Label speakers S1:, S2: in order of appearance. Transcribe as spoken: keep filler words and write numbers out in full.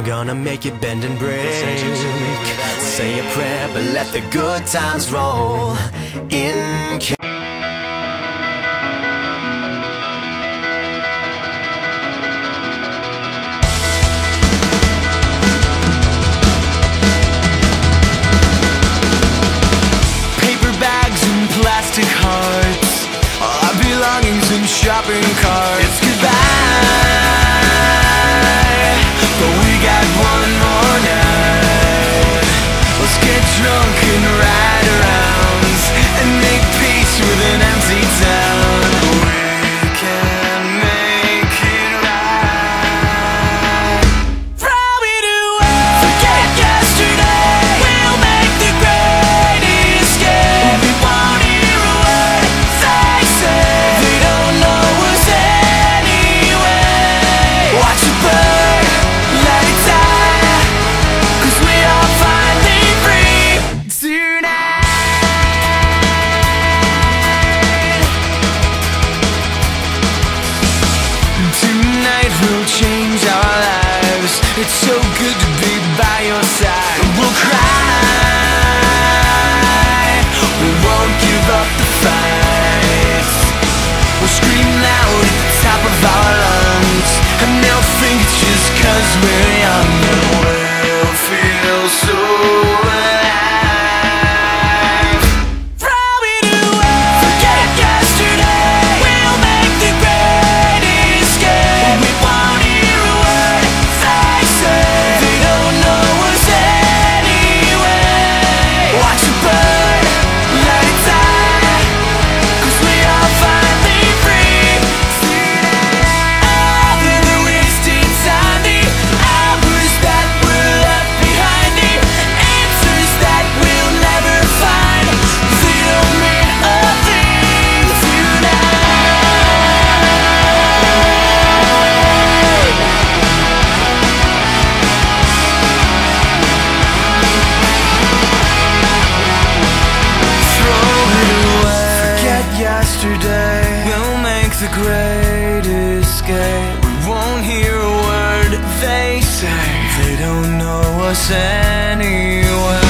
S1: gonna make it bend and break. Say a prayer, but let the good times roll in. Paper bags and plastic hearts, our belongings in shopping carts. It's goodbye, but we got one more night. Let's get drunk and ride around and make peace with an empty town. We can make it right. Throw it away, forget yesterday. We'll make the great escape. We won't hear a word they say. They don't know us anyway. Watch it burn, let it die, 'cause we are finally free tonight. Tonight we'll change our lives. It's so good to be by your side. We'll cry, we won't give up the fight. We'll scream loud at the top of our lungs, and they'll think it's just 'cause we're young. And we'll feel so alive. Throw it away, forget yesterday. We'll make the great escape. We won't hear a word they say. They don't know us anyway. Watch it burn, let it die, 'cause we are finally free tonight. All the wasted time, the hours that were left behind, the answers that we'll never find. They don't mean a thing tonight. Throw it away, forget yesterday. We'll make the great escape. We won't hear a word they say. They don't know us anyway.